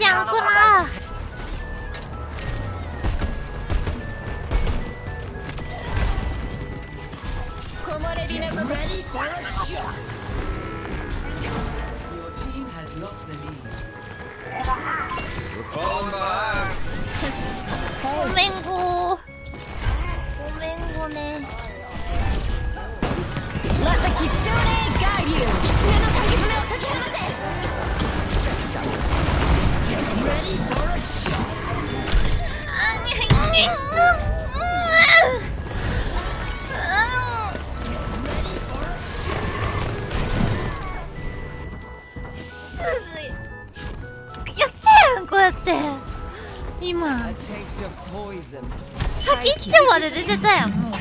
ゃんくら。ごめんごね。こうやって今先っちょまで出てたやん。もう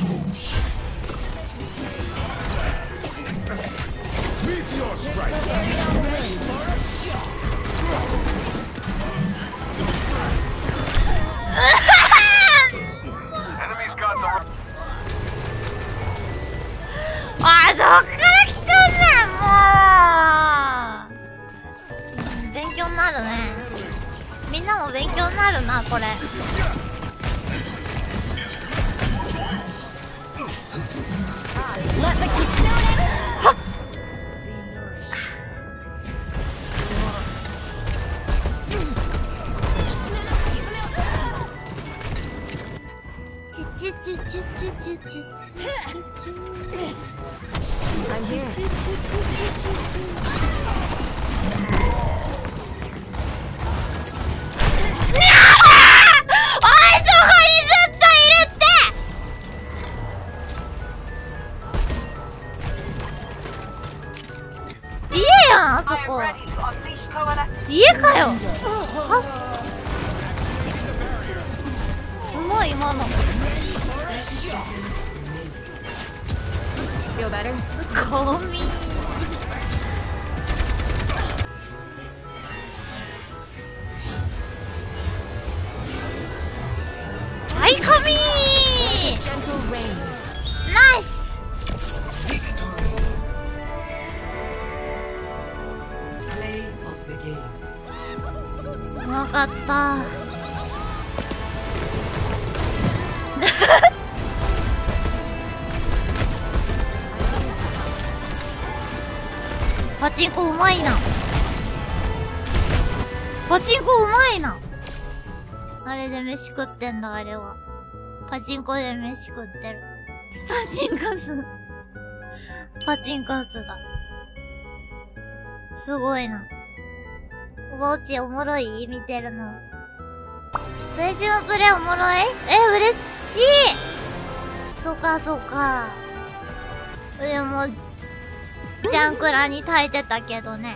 あ、どっから来たんねん。もう勉強になるね。みんなも勉強になるな、これ。はっ、あそこ家かよ。うまい今の。ゴミ。はい、神。ナイス。わかった。パチンコうまいな。パチンコうまいな。あれで飯食ってんだ、あれは。パチンコで飯食ってる。パチンカス。パチンカスだ。すごいな。おばおちおもろい？見てるの。最初のプレイおもろい？嬉しい。そうかそうか。でもジャンクラに耐えてたけどね。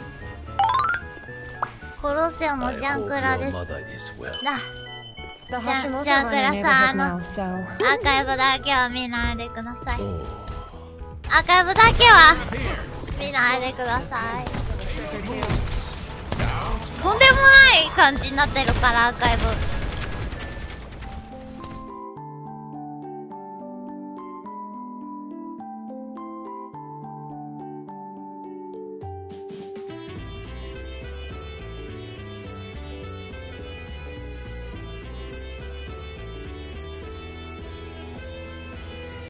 コロセオもジャンクラです。ジャンクラさん、アーカイブだけは見ないでください。アーカイブだけは見ないでください。とんでもない感じになってるから、アーカイブ。